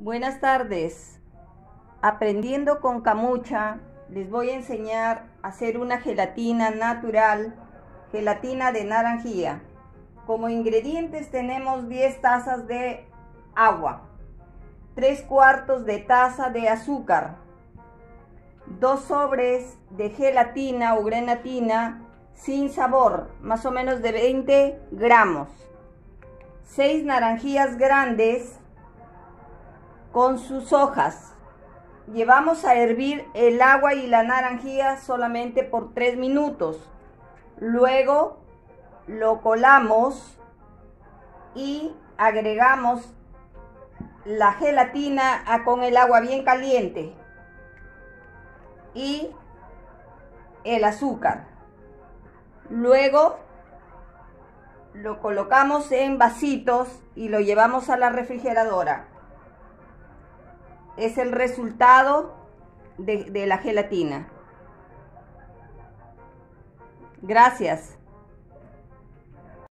Buenas tardes. Aprendiendo con Camucha, les voy a enseñar a hacer una gelatina natural, gelatina de naranjilla. Como ingredientes tenemos 10 tazas de agua, 3/4 de taza de azúcar, 2 sobres de gelatina o grenatina sin sabor, más o menos de 20 gramos, 6 naranjillas grandes con sus hojas. Llevamos a hervir el agua y la naranjilla solamente por 3 minutos. Luego lo colamos y agregamos la gelatina con el agua bien caliente y el azúcar. Luego lo colocamos en vasitos y lo llevamos a la refrigeradora. Es el resultado de la gelatina. Gracias.